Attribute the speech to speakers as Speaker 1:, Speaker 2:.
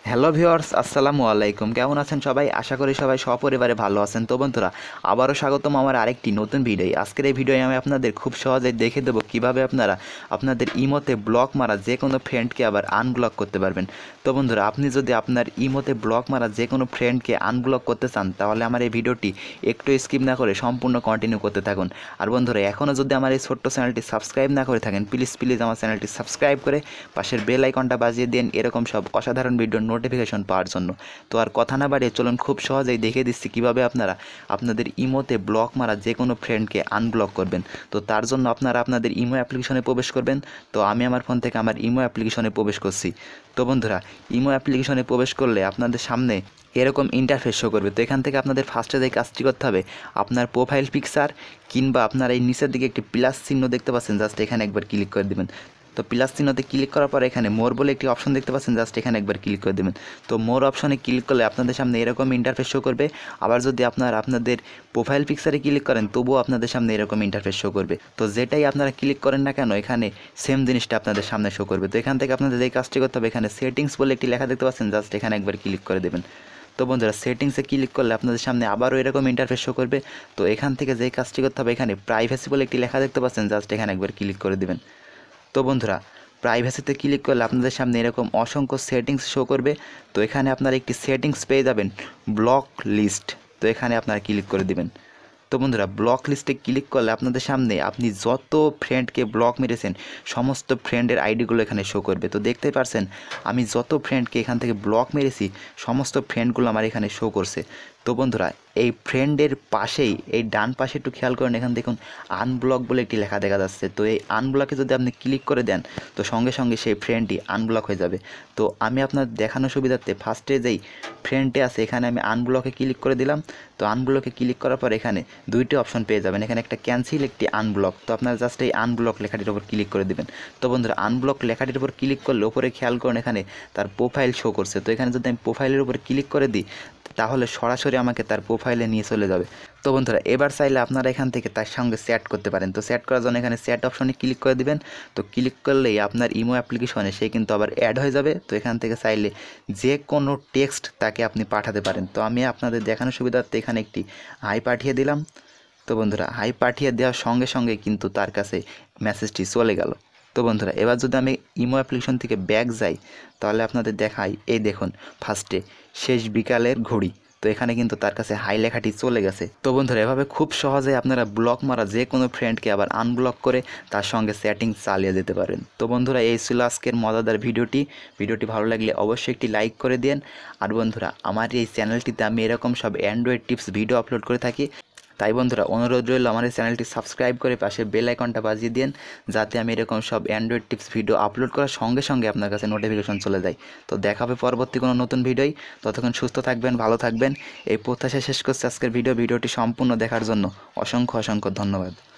Speaker 1: Hello viewers, আসসালামু আলাইকুম। কেমন আছেন সবাই? আশা করি সবাই সপরিবারে ভালো আছেন। তো বন্ধুরা, আবারও স্বাগতম আমার আরেকটি নতুন ভিডিও। আজকের এই ভিডিওয়ে আমি আপনাদের খুব সহজেই দেখে দেবো কীভাবে আপনারা আপনাদের ইমোতে ব্লক মারা যে কোনো ফ্রেন্ডকে আবার আনব্লক করতে পারবেন। তো বন্ধুরা, আপনি যদি আপনার ইমোতে ব্লক মারা যে কোনো ফ্রেন্ডকে আনব্লক করতে চান, তাহলে আমার এই ভিডিওটি একটু স্কিপ না করে সম্পূর্ণ কন্টিনিউ করতে থাকুন। আর বন্ধুরা, এখনও যদি আমার এই ছোট্ট চ্যানেলটি সাবস্ক্রাইব না করে থাকেন, প্লিজ আমার চ্যানেলটি সাবস্ক্রাইব করে পাশের বেল আইকনটা বাজিয়ে দিন এরকম সব অসাধারণ ভিডিওর নোটিফিকেশন পাওয়ার জন্য। তো আর কথা না বাড়িয়ে চলুন খুব সহজেই দেখিয়ে দিচ্ছি কীভাবে আপনারা আপনাদের ইমোতে ব্লক মারা যে কোনো ফ্রেন্ডকে আনব্লক করবেন। তো তার জন্য আপনারা আপনাদের ইমো অ্যাপ্লিকেশনে প্রবেশ করবেন। তো আমি আমার ফোন থেকে আমার ইমো অ্যাপ্লিকেশনে প্রবেশ করছি। তো বন্ধুরা, ইমো অ্যাপ্লিকেশনে প্রবেশ করলে আপনাদের সামনে এরকম ইন্টারফেস শো করবে। তো এখান থেকে আপনাদের ফার্স্টে যে কাজটি করতে হবে, আপনার প্রোফাইল পিকচার কিংবা আপনার এই নিচের দিকে একটি প্লাস চিহ্ন দেখতে পাচ্ছেন, জাস্ট এখানে একবার ক্লিক করে দেবেন। তো প্লাস চিহ্নতে ক্লিক করার পর এখানে মোর বলে একটি অপশন দেখতে পাচ্ছেন, জাস্ট এখানে একবার ক্লিক করে দেবেন। তো মোর অপশনে ক্লিক করলে আপনাদের সামনে এরকম ইন্টারফেস শো করবে। আবার যদি আপনাদের প্রোফাইল পিকচারে ক্লিক করেন, তবুও আপনাদের সামনে এরকম ইন্টারফেস শো করবে। তো যেটাই আপনারা ক্লিক করেন না কেন, এখানে সেম জিনিসটা আপনাদের সামনে শো করবে। তো এখান থেকে আপনাদের যেই কাজটি করতে হবে, এখানে সেটিংস বলে একটি লেখা দেখতে পাচ্ছেন, জাস্ট এখানে একবার ক্লিক করে দেবেন। তো বন্ধুরা, সেটিংসে ক্লিক করলে আপনাদের সামনে আবারও এরকম ইন্টারফেস শো করবে। তো এখান থেকে যেই কাজটি করতে হবে, এখানে প্রাইভেসি বলে একটি লেখা দেখতে পাচ্ছেন, জাস্ট এখানে একবার ক্লিক করে দেবেন। তো বন্ধুরা, প্রাইভেসিতে ক্লিক করলে আপনাদের সামনে এরকম অসংখ্য সেটিংস শো করবে। তো এখানে আপনারা একটি সেটিংস পেয়ে যাবেন, ব্লক লিস্ট। তো এখানে আপনারা ক্লিক করে দিবেন। তো বন্ধুরা, ব্লক লিস্টে ক্লিক করলে আপনাদের সামনে আপনি যত ফ্রেন্ডকে ব্লক মেরেছেন সমস্ত ফ্রেন্ডের আইডিগুলো এখানে শো করবে। তো দেখতেই পারছেন আমি যত ফ্রেন্ডকে এখান থেকে ব্লক মেরেছি সমস্ত ফ্রেন্ডগুলো আমার এখানে শো করছে। তো বন্ধুরা, এই ফ্রেন্ডের পাশেই এই ডান পাশে একটু খেয়াল করেন, এখানে দেখুন আনব্লক বলে একটি লেখা দেখা যাচ্ছে। তো এই আনব্লকে যদি আপনি ক্লিক করে দেন, তো সঙ্গে সঙ্গে সেই ফ্রেন্ডটি আনব্লক হয়ে যাবে। তো আমি আপনার দেখানোর সুবিধার্থে ফার্স্টে যেই ফ্রেন্ডটি আছে এখানে আমি আনব্লকে ক্লিক করে দিলাম। তো আনব্লকে ক্লিক করার পর এখানে দুইটি অপশন পেয়ে যাবেন, এখানে একটা ক্যান্সেল, একটি আনব্লক। তো আপনারা জাস্ট এই আনব্লক লেখাটির উপর ক্লিক করে দেবেন। তো বন্ধুরা, আনব্লক লেখাটির উপর ক্লিক করলে ওপরে খেয়াল করুন এখানে তার প্রোফাইল শো করছে। তো এখানে যদি আমি প্রোফাইলের উপর ক্লিক করে দিই, তাহলে সরাসরি আমাকে তার প্রোফাইলে নিয়ে চলে যাবে। তো বন্ধুরা, এবার চাইলে আপনারা এখান থেকে তার সঙ্গে চ্যাট করতে পারেন। তো চ্যাট করার জন্য এখানে চ্যাট অপশনে ক্লিক করে দিবেন। তো ক্লিক করলেই আপনার ইমো অ্যাপ্লিকেশনে সে কিন্তু আবার অ্যাড হয়ে যাবে। তো এখান থেকে চাইলে যে কোনো টেক্সট তাকে আপনি পাঠাতে পারেন। তো আমি আপনাদের দেখানোর সুবিধার্থে এখানে একটি হাই পাঠিয়ে দিলাম। তো বন্ধুরা, হাই পাঠিয়ে দেওয়ার সঙ্গে সঙ্গে কিন্তু তার কাছে মেসেজটি চলে গেল। তো বন্ধুরা, এবার যদি আমি ইমো অ্যাপ্লিকেশন থেকে ব্যাক যাই, তাহলে আপনাদের দেখাই, এই দেখুন ফার্স্টে শেষ বিকালের ঘড়ি। তো এখানে কিন্তু তার কাছে হাই লেখাটি চলে গেছে। তো বন্ধুরা, এভাবে খুব সহজে আপনারা ব্লক মারা যে কোনো ফ্রেন্ডকে আবার আনব্লক করে তার সঙ্গে চ্যাটিং চালিয়ে যেতে পারেন। তো বন্ধুরা, এই ছিল আজকের মজাদার ভিডিওটি ভালো লাগলে অবশ্যই একটি লাইক করে দিন। আর বন্ধুরা, আমার এই চ্যানেলটিতে আমি এরকম সব অ্যান্ড্রয়েড টিপস ভিডিও আপলোড করে থাকি। তাই বন্ধুরা, অনুরোধ রইল আমার এই চ্যানেলটি সাবস্ক্রাইব করে পাশে বেল আইকনটা বাজিয়ে দিন, যাতে আমি এরকম সব অ্যান্ড্রয়েড টিপস ভিডিও আপলোড করার সঙ্গে সঙ্গে আপনার কাছে নোটিফিকেশন চলে যায়। তো দেখা হবে পরবর্তী কোনো নতুন ভিডিওই। ততক্ষণ সুস্থ থাকবেন, ভালো থাকবেন, এই প্রত্যাশা শেষ করছি আজকের ভিডিওটি সম্পূর্ণ দেখার জন্য অসংখ্য ধন্যবাদ।